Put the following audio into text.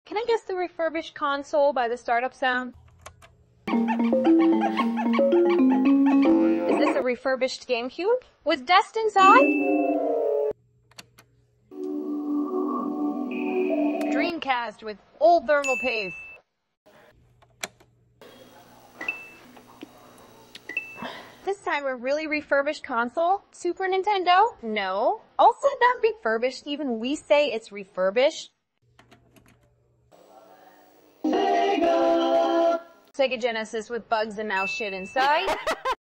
Can I guess the refurbished console by the startup sound? Is this a refurbished GameCube? Was dust inside? Dreamcast with old thermal paste. This time a really refurbished console? Super Nintendo? No. Also not refurbished, even we say it's refurbished. Sega Genesis with bugs and now shit inside.